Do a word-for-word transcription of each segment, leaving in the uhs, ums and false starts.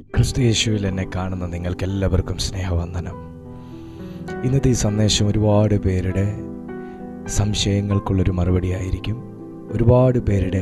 ക്രിസ്തു യേശുവിൽ എന്നെ കാണുന്ന നിങ്ങൾക്കെല്ലാവർക്കും സ്നേഹവന്ദനം. ഇന്നത്തെ ഈ സന്ദേശം ഒരുപാട് പേരുടെ സംശയങ്ങൾക്കുള്ളൊരു മറുപടിയായിരിക്കും. ഒരുപാട് പേരുടെ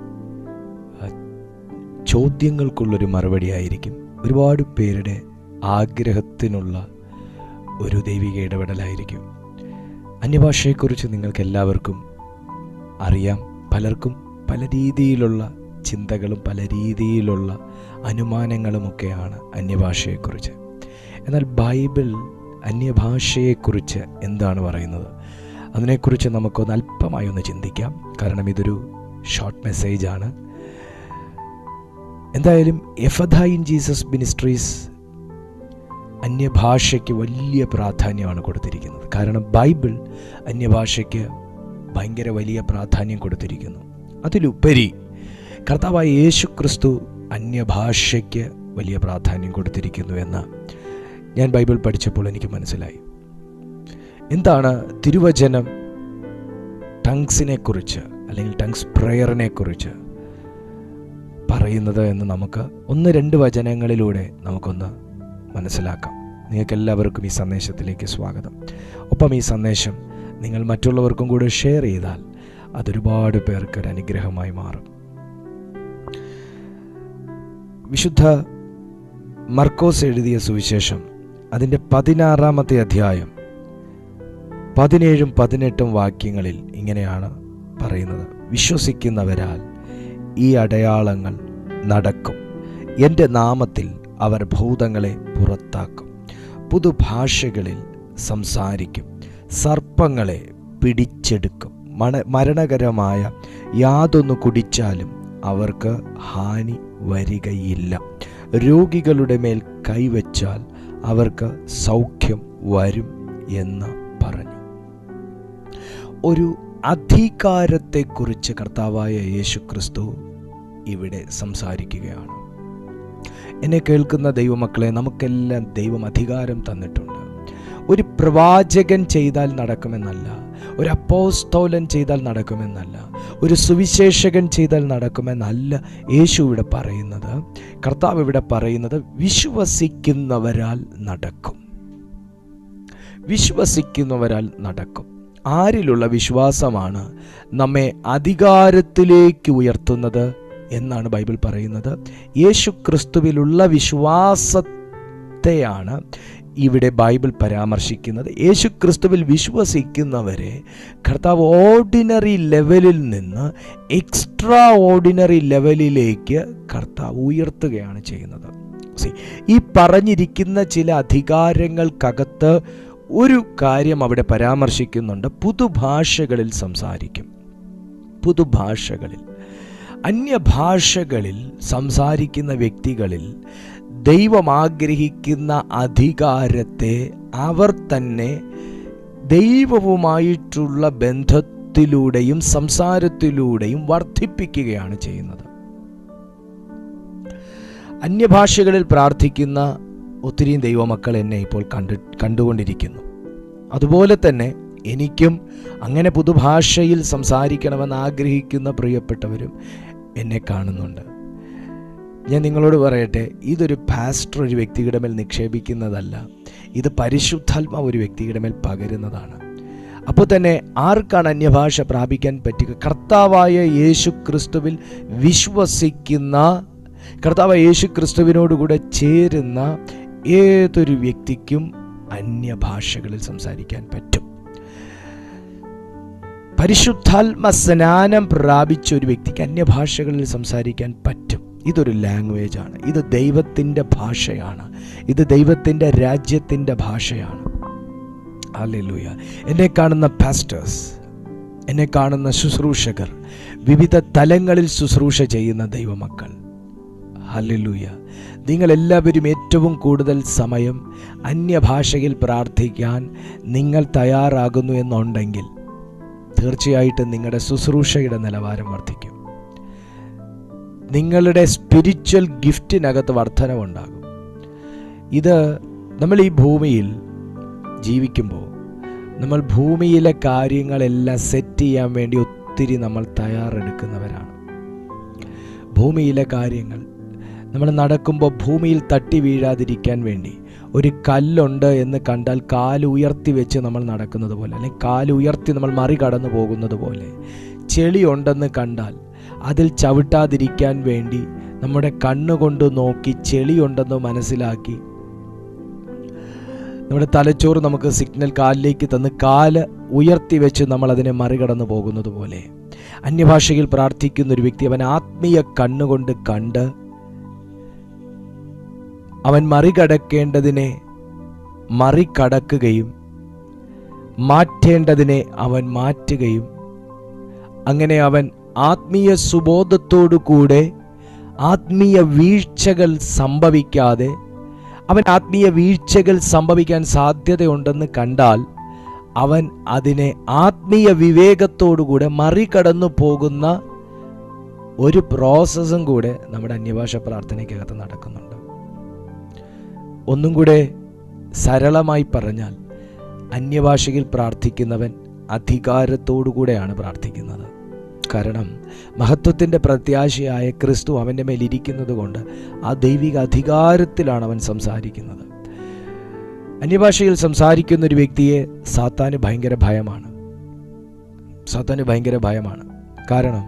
ചോദ്യങ്ങൾക്കുള്ളൊരു മറുപടിയായിരിക്കും. ഒരുപാട് പേരുടെ ആഗ്രഹത്തിനുള്ള ഒരു ദൈവിക ഇടപെടലായിരിക്കും. അന്യഭാഷയെക്കുറിച്ച് നിങ്ങൾക്കെല്ലാവർക്കും അറിയാം. പലർക്കും പല രീതിയിലുള്ള ചിന്തകളും പല രീതിയിലുള്ള അനുമാനങ്ങളുമൊക്കെയാണ് അന്യഭാഷയെക്കുറിച്ച്. എന്നാൽ ബൈബിൾ അന്യഭാഷയെക്കുറിച്ച് എന്താണ് പറയുന്നത്? അതിനെക്കുറിച്ച് നമുക്കൊന്ന് അല്പമായി ഒന്ന് ചിന്തിക്കാം. കാരണം ഇതൊരു ഷോർട്ട് മെസ്സേജാണ്. എന്തായാലും എഫദ ഇൻ ജീസസ് മിനിസ്ട്രീസ് അന്യഭാഷയ്ക്ക് വലിയ പ്രാധാന്യമാണ് കൊടുത്തിരിക്കുന്നത്. കാരണം ബൈബിൾ അന്യഭാഷയ്ക്ക് ഭയങ്കര വലിയ പ്രാധാന്യം കൊടുത്തിരിക്കുന്നു. അതിലുപരി കർത്താവായ യേശു ക്രിസ്തു അന്യഭാഷയ്ക്ക് വലിയ പ്രാധാന്യം കൊടുത്തിരിക്കുന്നു എന്ന് ഞാൻ ബൈബിൾ പഠിച്ചപ്പോൾ എനിക്ക് മനസ്സിലായി. എന്താണ് തിരുവചനം ടങ്സിനെ കുറിച്ച് അല്ലെങ്കിൽ ടങ്സ് പ്രയറിനെ കുറിച്ച് പറയുന്നത് എന്ന് നമുക്ക് ഒന്ന് രണ്ട് വചനങ്ങളിലൂടെ നമുക്കൊന്ന് മനസ്സിലാക്കാം. നിങ്ങൾക്കെല്ലാവർക്കും ഈ സന്ദേശത്തിലേക്ക് സ്വാഗതം. ഒപ്പം ഈ സന്ദേശം നിങ്ങൾ മറ്റുള്ളവർക്കും കൂടെ ഷെയർ ചെയ്താൽ അതൊരുപാട് പേർക്ക് ഒരു അനുഗ്രഹമായി മാറും. വിശുദ്ധ മർക്കോസ് എഴുതിയ സുവിശേഷം അതിൻ്റെ പതിനാറാമത്തെ അധ്യായം പതിനേഴും പതിനെട്ടും വാക്യങ്ങളിൽ ഇങ്ങനെയാണ് പറയുന്നത്: വിശ്വസിക്കുന്നവരാൽ ഈ അടയാളങ്ങൾ നടക്കും. എൻ്റെ നാമത്തിൽ അവർ ഭൂതങ്ങളെ പുറത്താക്കും, പുതുഭാഷകളിൽ സംസാരിക്കും, സർപ്പങ്ങളെ പിടിച്ചെടുക്കും, മണ മരണകരമായ യാതൊന്നു കുടിച്ചാലും അവർക്ക് ഹാനി വരികയില്ല, രോഗികളുടെ മേൽ കൈവച്ചാൽ അവർക്ക് സൗഖ്യം വരും എന്ന് പറഞ്ഞു. ഒരു അധികാരത്തെക്കുറിച്ച് കർത്താവായ യേശു ക്രിസ്തു ഇവിടെ സംസാരിക്കുകയാണ്. എന്നെ കേൾക്കുന്ന ദൈവമക്കളെ, നമുക്കെല്ലാം ദൈവം അധികാരം തന്നിട്ടുണ്ട്. ഒരു പ്രവാചകൻ ചെയ്താൽ നടക്കുമെന്നല്ല, ഒരു അപ്പോസ്തോലൻ ചെയ്താൽ നടക്കുമെന്നല്ല, ഒരു സുവിശേഷകൻ ചെയ്താൽ നടക്കുമെന്നല്ല യേശു ഇവിടെ പറയുന്നത്. കർത്താവ് ഇവിടെ പറയുന്നത് വിശ്വസിക്കുന്നവരാൽ നടക്കും. വിശ്വസിക്കുന്നവരാൽ നടക്കും. ആരിലുള്ള വിശ്വാസമാണ് നമ്മെ അധികാരത്തിലേക്ക് ഉയർത്തുന്നത് എന്നാണ് ബൈബിൾ പറയുന്നത്. യേശു ക്രിസ്തുവിലുള്ള വിശ്വാസത്തെയാണ് ഇവിടെ ബൈബിൾ പരാമർശിക്കുന്നത്. യേശു ക്രിസ്തുവിൽ വിശ്വസിക്കുന്നവരെ കർത്താവ് ഓർഡിനറി ലെവലിൽ നിന്ന് എക്സ്ട്രാ ഓർഡിനറി ലെവലിലേക്ക് കർത്താവ് ഉയർത്തുകയാണ് ചെയ്യുന്നത്. ഈ പറഞ്ഞിരിക്കുന്ന ചില അധികാരങ്ങൾക്കകത്ത് ഒരു കാര്യം അവിടെ പരാമർശിക്കുന്നുണ്ട്: പുതുഭാഷകളിൽ സംസാരിക്കും. പുതുഭാഷകളിൽ, അന്യഭാഷകളിൽ സംസാരിക്കുന്ന വ്യക്തികളിൽ ദൈവം ആഗ്രഹിക്കുന്ന അധികാരത്തെ അവർ തന്നെ ദൈവവുമായിട്ടുള്ള ബന്ധത്തിലൂടെയും സംസാരത്തിലൂടെയും വർദ്ധിപ്പിക്കുകയാണ് ചെയ്യുന്നത്. അന്യഭാഷകളിൽ പ്രാർത്ഥിക്കുന്ന ഒത്തിരിയും ദൈവമക്കൾ എന്നെ ഇപ്പോൾ കണ്ടു കണ്ടുകൊണ്ടിരിക്കുന്നു. അതുപോലെ തന്നെ എനിക്കും അങ്ങനെ പുതുഭാഷയിൽ സംസാരിക്കണമെന്ന് ആഗ്രഹിക്കുന്ന പ്രിയപ്പെട്ടവരും എന്നെ കാണുന്നുണ്ട്. ഞാൻ നിങ്ങളോട് പറയട്ടെ, ഇതൊരു പാസ്റ്റർ ഒരു വ്യക്തിയുടെ മേൽ നിക്ഷേപിക്കുന്നതല്ല, ഇത് പരിശുദ്ധാത്മാവ് ഒരു വ്യക്തിയുടെ മേൽ പകരുന്നതാണ്. അപ്പോൾ തന്നെ ആർക്കാണ് അന്യഭാഷ പ്രാപിക്കാൻ പറ്റുക? കർത്താവായ യേശു ക്രിസ്തുവിൽ വിശ്വസിക്കുന്ന, കർത്താവായ യേശു ക്രിസ്തുവിനോടുകൂടെ ചേരുന്ന ഏതൊരു വ്യക്തിക്കും അന്യഭാഷകളിൽ സംസാരിക്കാൻ പറ്റും. പരിശുദ്ധാത്മ സ്നാനം പ്രാപിച്ച ഒരു വ്യക്തിക്ക് അന്യഭാഷകളിൽ സംസാരിക്കാൻ പറ്റും. ഇതൊരു ലാംഗ്വേജാണ്. ഇത് ദൈവത്തിൻ്റെ ഭാഷയാണ്. ഇത് ദൈവത്തിൻ്റെ രാജ്യത്തിൻ്റെ ഭാഷയാണ്. ഹല്ലേലൂയ. എന്നെ കാണുന്ന പാസ്റ്റേഴ്സ്, എന്നെ കാണുന്ന ശുശ്രൂഷകർ, വിവിധ തലങ്ങളിൽ ശുശ്രൂഷ ചെയ്യുന്ന ദൈവമക്കൾ, ഹല്ലേലൂയ, നിങ്ങളെല്ലാവരും ഏറ്റവും കൂടുതൽ സമയം അന്യഭാഷയിൽ പ്രാർത്ഥിക്കാൻ നിങ്ങൾ തയ്യാറാകുന്നു എന്നുണ്ടെങ്കിൽ തീർച്ചയായിട്ടും നിങ്ങളുടെ ശുശ്രൂഷയുടെ നിലവാരം വർദ്ധിക്കും. നിങ്ങളുടെ സ്പിരിച്വൽ ഗിഫ്റ്റിനകത്ത് വർധനവുണ്ടാകും. ഇത് നമ്മൾ ഈ ഭൂമിയിൽ ജീവിക്കുമ്പോൾ നമ്മൾ ഭൂമിയിലെ കാര്യങ്ങളെല്ലാം സെറ്റ് ചെയ്യാൻ വേണ്ടി ഒത്തിരി നമ്മൾ തയ്യാറെടുക്കുന്നവരാണ്. ഭൂമിയിലെ കാര്യങ്ങൾ നമ്മൾ നടക്കുമ്പോൾ ഭൂമിയിൽ തട്ടി വീഴാതിരിക്കാൻ വേണ്ടി ഒരു കല്ലുണ്ട് എന്ന് കണ്ടാൽ കാല് ഉയർത്തി വെച്ച് നമ്മൾ നടക്കുന്നത് പോലെ, അല്ലെങ്കിൽ കാല് ഉയർത്തി നമ്മൾ മറികടന്നു പോകുന്നത് പോലെ, ചെളി ഉണ്ടെന്ന് കണ്ടാൽ അതിൽ ചവിട്ടാതിരിക്കാൻ വേണ്ടി നമ്മുടെ കണ്ണുകൊണ്ട് നോക്കി ചെളിയുണ്ടെന്ന് മനസ്സിലാക്കി നമ്മുടെ തലച്ചോറ് നമുക്ക് സിഗ്നൽ കാലിലേക്ക് തന്ന് കാല് ഉയർത്തി വെച്ച് നമ്മൾ അതിനെ മറികടന്നു പോകുന്നത് പോലെ, അന്യഭാഷയിൽ പ്രാർത്ഥിക്കുന്ന ഒരു വ്യക്തി അവൻ ആത്മീയ കണ്ണുകൊണ്ട് കണ്ട് അവൻ മറികടക്കേണ്ടതിനെ മറികടക്കുകയും മാറ്റേണ്ടതിനെ അവൻ മാറ്റുകയും, അങ്ങനെ അവൻ ആത്മീയ സുബോധത്തോടു കൂടെ ആത്മീയ വീഴ്ചകൾ സംഭവിക്കാതെ, അവൻ ആത്മീയ വീഴ്ചകൾ സംഭവിക്കാൻ സാധ്യതയുണ്ടെന്ന് കണ്ടാൽ അവൻ അതിനെ ആത്മീയ വിവേകത്തോടുകൂടെ മറികടന്നു പോകുന്ന ഒരു പ്രോസസ്സും കൂടെ നമ്മുടെ അന്യഭാഷ പ്രാർത്ഥനയ്ക്കകത്ത് നടക്കുന്നുണ്ട്. ഒന്നും കൂടെ സരളമായി പറഞ്ഞാൽ, അന്യഭാഷയിൽ പ്രാർത്ഥിക്കുന്നവൻ അധികാരത്തോടു കൂടെയാണ് പ്രാർത്ഥിക്കുന്നത്. കാരണം മഹത്വത്തിൻ്റെ പ്രത്യാശയായ ക്രിസ്തു അവൻ്റെ മേലിരിക്കുന്നത് കൊണ്ട് ആ ദൈവിക അധികാരത്തിലാണ് അവൻ സംസാരിക്കുന്നത്. അന്യഭാഷയിൽ സംസാരിക്കുന്ന ഒരു വ്യക്തിയെ സാത്താന് ഭയങ്കര ഭയമാണ്. സാത്താന് ഭയങ്കര ഭയമാണ് കാരണം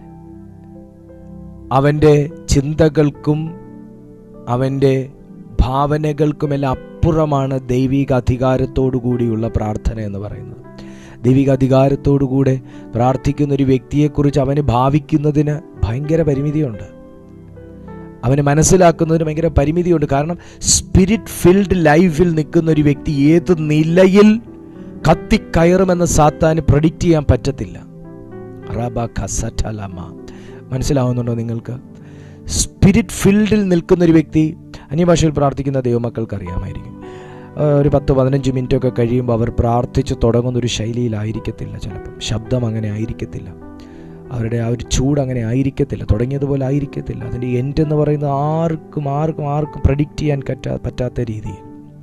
അവൻ്റെ ചിന്തകൾക്കും അവൻ്റെ ഭാവനകൾക്കുമെല്ലാം അപ്പുറമാണ് ദൈവിക അധികാരത്തോടു കൂടിയുള്ള പ്രാർത്ഥന എന്ന് പറയുന്നത്. ദൈവിക അധികാരത്തോടുകൂടെ പ്രാർത്ഥിക്കുന്ന ഒരു വ്യക്തിയെക്കുറിച്ച് അവന് ഭാവിക്കുന്നതിന് ഭയങ്കര പരിമിതിയുണ്ട്, അവന് മനസ്സിലാക്കുന്നതിന് ഭയങ്കര പരിമിതിയുണ്ട്. കാരണം സ്പിരിറ്റ് ഫിൽഡ് ലൈഫിൽ നിൽക്കുന്ന ഒരു വ്യക്തി ഏത് നിലയിൽ കത്തിക്കയറുമെന്ന് സാത്താന് പ്രഡിക്റ്റ് ചെയ്യാൻ പറ്റത്തില്ല. മനസ്സിലാവുന്നുണ്ടോ നിങ്ങൾക്ക്? സ്പിരിറ്റ് ഫിൽഡിൽ നിൽക്കുന്ന ഒരു വ്യക്തി, അന്യഭാഷയിൽ പ്രാർത്ഥിക്കുന്ന ദൈവമക്കൾക്ക് അറിയാമായിരിക്കും, ഒരു പത്ത് പതിനഞ്ച് മിനിറ്റൊക്കെ കഴിയുമ്പോൾ അവർ പ്രാർത്ഥിച്ച് തുടങ്ങുന്നൊരു ശൈലിയിലായിരിക്കത്തില്ല. ചിലപ്പം ശബ്ദം അങ്ങനെ ആയിരിക്കത്തില്ല, അവരുടെ ആ ഒരു ചൂട് അങ്ങനെ ആയിരിക്കത്തില്ല, തുടങ്ങിയതുപോലെ ആയിരിക്കത്തില്ല. അതിൻ്റെ എൻഡ് എന്ന് പറയുന്നത് ആർക്കും ആർക്കും ആർക്കും പ്രഡിക്റ്റ് ചെയ്യാൻ പറ്റാ പറ്റാത്ത രീതിയിൽ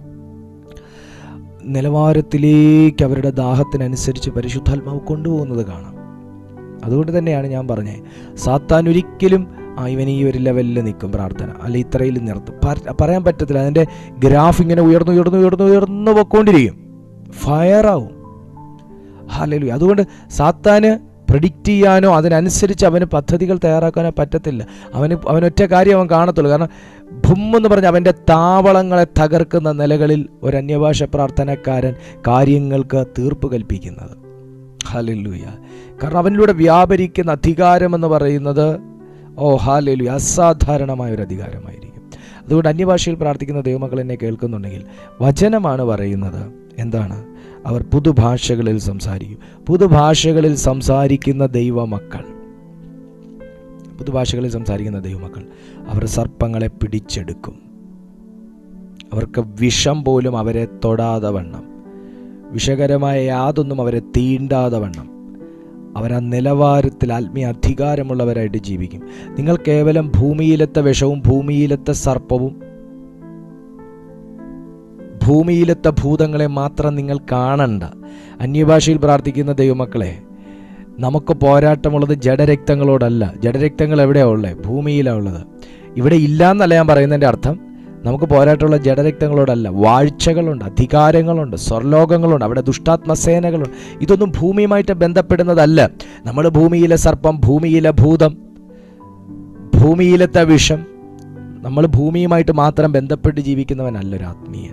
നിലവാരത്തിലേക്ക് അവരുടെ ദാഹത്തിനനുസരിച്ച് പരിശുദ്ധാത്മാവ് കൊണ്ടുപോകുന്നത് കാണാം. അതുകൊണ്ട് തന്നെയാണ് ഞാൻ പറഞ്ഞത്, സാത്താൻ ഒരിക്കലും ആ ഇവൻ ഈ ഒരു ലെവലിൽ നിൽക്കും പ്രാർത്ഥന, അല്ല ഇത്രയിൽ നിർത്തും പറയാൻ പറ്റത്തില്ല. അതിൻ്റെ ഗ്രാഫ് ഇങ്ങനെ ഉയർന്നു ഉയർന്നു ഉയർന്നു ഉയർന്നു പൊയ്ക്കൊണ്ടിരിക്കും, ഫയറാവും. ഹല്ലേലൂയ. അതുകൊണ്ട് സാത്താന് പ്രെഡിക്റ്റ് ചെയ്യാനോ അതിനനുസരിച്ച് അവന് പദ്ധതികൾ തയ്യാറാക്കാനോ പറ്റത്തില്ല. അവന് അവനൊറ്റ കാര്യം അവൻ കാണത്തുള്ളൂ. കാരണം ഭുമ്മെന്ന് പറഞ്ഞ് അവൻ്റെ താവളങ്ങളെ തകർക്കുന്ന നിലകളിൽ ഒരു അന്യഭാഷ പ്രാർത്ഥനക്കാരൻ കാര്യങ്ങൾക്ക് തീർപ്പ് കൽപ്പിക്കുന്നത്. ഹല്ലേലൂയ. കാരണം അവനിലൂടെ വ്യാപരിക്കുന്ന അധികാരമെന്ന് പറയുന്നത് ഓ ഹല്ലേലൂയ അസാധാരണമായ ഒരു അധികാരമായിരിക്കും. അതുകൊണ്ട് അന്യഭാഷയിൽ പ്രാർത്ഥിക്കുന്ന ദൈവമക്കൾ എന്നെ കേൾക്കുന്നുണ്ടെങ്കിൽ വചനമാണ് പറയുന്നത്. എന്താണ്? അവർ പുതുഭാഷകളിൽ സംസാരിക്കും. പുതുഭാഷകളിൽ സംസാരിക്കുന്ന ദൈവമക്കൾ പുതുഭാഷകളിൽ സംസാരിക്കുന്ന ദൈവമക്കൾ അവർ സർപ്പങ്ങളെ പിടിച്ചെടുക്കും. അവർക്ക് വിഷം പോലും അവരെ തൊടാതെ വണ്ണം, വിഷകരമായ യാതൊന്നും അവരെ തീണ്ടാതെ വണ്ണം അവർ ആ നിലവാരത്തിൽ ആത്മീയ അധികാരമുള്ളവരായിട്ട് ജീവിക്കും. നിങ്ങൾ കേവലം ഭൂമിയിലത്തെ വിഷവും ഭൂമിയിലത്തെ സർപ്പവും ഭൂമിയിലത്തെ ഭൂതങ്ങളെ മാത്രം നിങ്ങൾ കാണണ്ട. അന്യഭാഷയിൽ പ്രാർത്ഥിക്കുന്ന ദൈവമക്കളെ, നമുക്ക് പോരാട്ടമുള്ളത് ജഡരക്തങ്ങളോടല്ല. ജഡരക്തങ്ങൾ എവിടെയാണ് ഉള്ളത്? ഭൂമിയിലാണ് ഉള്ളത്. ഇവിടെ ഇല്ല എന്നല്ല ഞാൻ പറയുന്നതിൻ്റെ അർത്ഥം. നമുക്ക് പോരാട്ടമുള്ള ജഡരക്തങ്ങളോടല്ല. വാഴ്ചകളുണ്ട്, അധികാരങ്ങളുണ്ട്, സ്വർലോകങ്ങളുണ്ട്, അവിടെ ദുഷ്ടാത്മസേനകളുണ്ട്. ഇതൊന്നും ഭൂമിയുമായിട്ട് ബന്ധപ്പെടുന്നതല്ല. നമ്മൾ ഭൂമിയിലെ സർപ്പം, ഭൂമിയിലെ ഭൂതം, ഭൂമിയിലത്തെ വിഷം, നമ്മൾ ഭൂമിയുമായിട്ട് മാത്രം ബന്ധപ്പെട്ട് ജീവിക്കുന്നവനല്ലൊരു ആത്മീയൻ.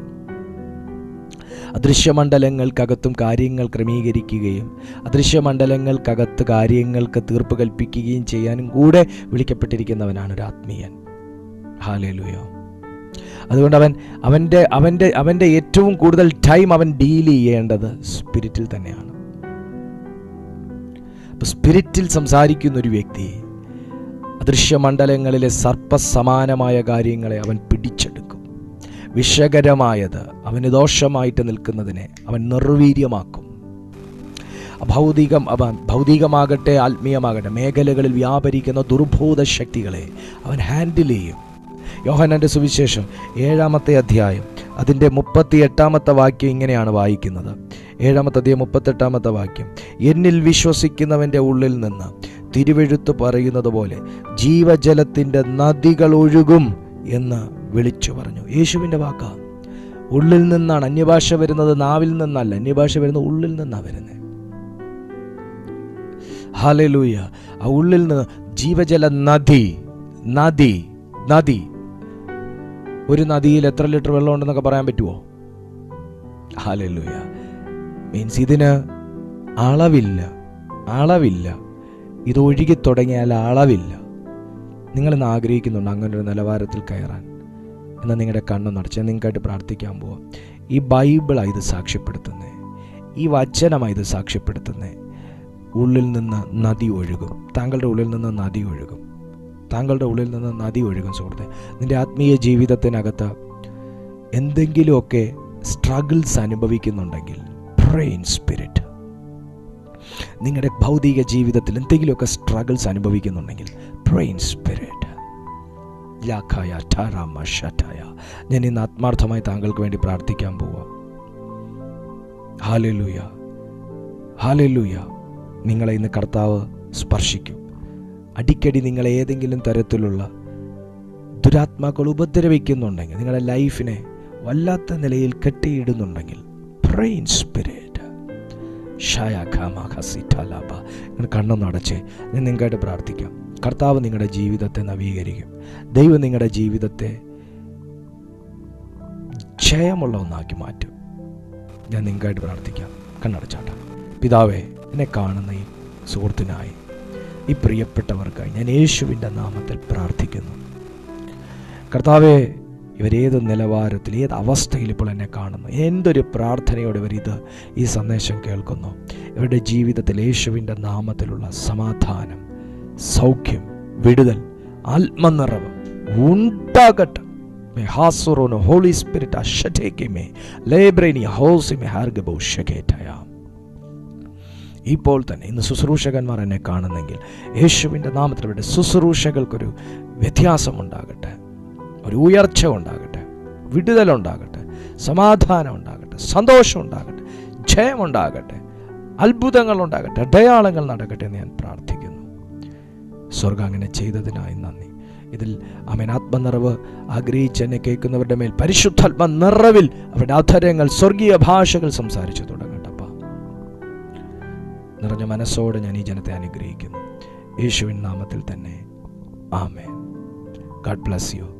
അദൃശ്യമണ്ഡലങ്ങൾക്കകത്തും കാര്യങ്ങൾ ക്രമീകരിക്കുകയും അദൃശ്യമണ്ഡലങ്ങൾക്കകത്ത് കാര്യങ്ങൾക്ക് തീർപ്പ് കൽപ്പിക്കുകയും ചെയ്യാനും കൂടെ വിളിക്കപ്പെട്ടിരിക്കുന്നവനാണ് ഒരു ആത്മീയൻ. ഹല്ലേലൂയ. അതുകൊണ്ട് അവൻ അവൻ്റെ അവൻ്റെ അവൻ്റെ ഏറ്റവും കൂടുതൽ ടൈം അവൻ ഡീൽ ചെയ്യേണ്ടത് സ്പിരിറ്റിൽ തന്നെയാണ്. അപ്പോൾ സ്പിരിറ്റിൽ സംസാരിക്കുന്ന ഒരു വ്യക്തി അദൃശ്യമണ്ഡലങ്ങളിലെ സർപ്പസമാനമായ കാര്യങ്ങളെ അവൻ പിടിച്ചെടുക്കും. വിഷകരമായത് അവന് ദോഷമായിട്ട് നിൽക്കുന്നതിനെ അവൻ നിർവീര്യമാക്കും. ഭൗതികം അവൻ ഭൗതികമാകട്ടെ ആത്മീയമാകട്ടെ മേഖലകളിൽ വ്യാപരിക്കുന്ന ദുർബോധ ശക്തികളെ അവൻ ഹാൻഡിൽ ചെയ്യും. യോഹന്നാന്റെ സുവിശേഷം ഏഴാമത്തെ അധ്യായം അതിൻ്റെ മുപ്പത്തി എട്ടാമത്തെ വാക്യം ഇങ്ങനെയാണ് വായിക്കുന്നത്. ഏഴാമത്തെ അധ്യായം മുപ്പത്തെട്ടാമത്തെ വാക്യം, എന്നിൽ വിശ്വസിക്കുന്നവൻ്റെ ഉള്ളിൽ നിന്ന് തിരുവെഴുത്ത് പറയുന്നത് പോലെ ജീവജലത്തിൻ്റെ നദികൾ ഒഴുകും എന്ന് വിളിച്ചു പറഞ്ഞു. യേശുവിൻ്റെ വാക്കാ. ഉള്ളിൽ നിന്നാണ് അന്യഭാഷ വരുന്നത്, നാവിൽ നിന്നല്ല. അന്യഭാഷ വരുന്നത് ഉള്ളിൽ നിന്നാണ് വരുന്നത്. ഹല്ലേലൂയ. ആ ഉള്ളിൽ നിന്ന് ജീവജല നദി നദി നദി ഒരു നദിയിൽ എത്ര ലിറ്റർ വെള്ളം ഉണ്ടെന്നൊക്കെ പറയാൻ പറ്റുമോ? ഹല്ലേലൂയ. മീൻസ് ഇതിന് അളവില്ല, അളവില്ല. ഇത് ഒഴുകി തുടങ്ങിയാൽ അളവില്ല. നിങ്ങളിന്ന് ആഗ്രഹിക്കുന്നുണ്ട് അങ്ങനെ ഒരു നിലവാരത്തിൽ കയറാൻ. എന്നാൽ നിങ്ങളുടെ കണ്ണ് നടച്ച് നിങ്ങൾക്കായിട്ട് പ്രാർത്ഥിക്കാൻ പോവാം. ഈ ബൈബിളാണ് ഇത് സാക്ഷ്യപ്പെടുത്തുന്നത്, ഈ വചനമാണ് ഇത് സാക്ഷ്യപ്പെടുത്തുന്നത്. ഉള്ളിൽ നിന്ന് നദി ഒഴുകും. താങ്കളുടെ ഉള്ളിൽ നിന്ന് നദി ഒഴുകും. താങ്കളുടെ ഉള്ളിൽ നിന്ന് നദി ഒഴുകും. സുഹൃത്തെ, നിൻ്റെ ആത്മീയ ജീവിതത്തിനകത്ത് എന്തെങ്കിലുമൊക്കെ സ്ട്രഗിൾസ് അനുഭവിക്കുന്നുണ്ടെങ്കിൽ, പ്രേ ഇൻ സ്പിരിറ്റ്. നിങ്ങളുടെ ഭൗതിക ജീവിതത്തിൽ എന്തെങ്കിലുമൊക്കെ സ്ട്രഗിൾസ് അനുഭവിക്കുന്നുണ്ടെങ്കിൽ, പ്രേ ഇൻ സ്പിരിറ്റ്. ഞാൻ ഇന്ന് ആത്മാർത്ഥമായി താങ്കൾക്ക് വേണ്ടി പ്രാർത്ഥിക്കാൻ പോവാം. Hallelujah, hallelujah. നിങ്ങളെ ഇന്ന് കർത്താവ് സ്പർശിക്കും. അടിക്കടി നിങ്ങളെ ഏതെങ്കിലും തരത്തിലുള്ള ദുരാത്മാക്കൾ ഉപദ്രവിക്കുന്നുണ്ടെങ്കിൽ, നിങ്ങളുടെ ലൈഫിനെ വല്ലാത്ത നിലയിൽ കെട്ടിയിടുന്നുണ്ടെങ്കിൽ, പ്രേ ഇൻ സ്പിരിറ്റ്. നിങ്ങൾ കണ്ണൊന്നടച്ച് ഞാൻ നിങ്ങൾക്കായിട്ട് പ്രാർത്ഥിക്കാം. കർത്താവ് നിങ്ങളുടെ ജീവിതത്തെ നവീകരിക്കും. ദൈവം നിങ്ങളുടെ ജീവിതത്തെ ജയമുള്ള ഒന്നാക്കി മാറ്റും. ഞാൻ നിങ്ങൾക്കായിട്ട് പ്രാർത്ഥിക്കാം. കണ്ണടച്ചാട്ട. പിതാവേ, എന്നെ കാണുന്ന ഈ സുഹൃത്തിനായി, ഈ പ്രിയപ്പെട്ടവർക്കായി ഞാൻ യേശുവിൻ്റെ നാമത്തിൽ പ്രാർത്ഥിക്കുന്നു. കർത്താവേ, ഇവരേത് നിലവാരത്തിൽ, ഏത് അവസ്ഥയിൽ ഇപ്പോൾ എന്നെ കാണുന്നു, എന്തൊരു പ്രാർത്ഥനയോടെ ഇവരിത് ഈ സന്ദേശം കേൾക്കുന്നു, ഇവരുടെ ജീവിതത്തിൽ യേശുവിൻ്റെ നാമത്തിലുള്ള സമാധാനം, സൗഖ്യം, വിടുതൽ, ആത്മനിറവ് ഉണ്ടാകട്ടെ. ഹോളി സ്പിരിറ്റ് അഷറ്റേക്കുമേ ലേബ്രേനി ഹോസിമേ ഹാർഗബോ ഷകേറ്റയ. ഇപ്പോൾ തന്നെ ഇന്ന് ശുശ്രൂഷകന്മാർ എന്നെ കാണുന്നെങ്കിൽ, യേശുവിൻ്റെ നാമത്തിൽ അവരുടെ ശുശ്രൂഷകൾക്കൊരു വ്യത്യാസമുണ്ടാകട്ടെ, ഒരു ഉയർച്ച ഉണ്ടാകട്ടെ, വിടുതലുണ്ടാകട്ടെ, സമാധാനം ഉണ്ടാകട്ടെ, സന്തോഷം ഉണ്ടാകട്ടെ, ജയമുണ്ടാകട്ടെ, അത്ഭുതങ്ങൾ ഉണ്ടാകട്ടെ, അടയാളങ്ങൾ നടക്കട്ടെ എന്ന് ഞാൻ പ്രാർത്ഥിക്കുന്നു. സ്വർഗം അങ്ങനെ ചെയ്തതിനായി നന്ദി. ഇതിൽ ആമേൻ ആത്മനിറവ് ആഗ്രഹിച്ച് എന്നെ കേൾക്കുന്നവരുടെ മേൽ പരിശുദ്ധാത്മ നിറവിൽ അവരുടെ അധരങ്ങൾ സ്വർഗീയ ഭാഷകൾ സംസാരിച്ചു തുടങ്ങട്ടപ്പ. നിറഞ്ഞ മനസ്സോടെ ഞാൻ ഈ ജനത്തെ അനുഗ്രഹിക്കുന്നു യേശുവിൻ നാമത്തിൽ തന്നെ. ആമേൻ. God bless U.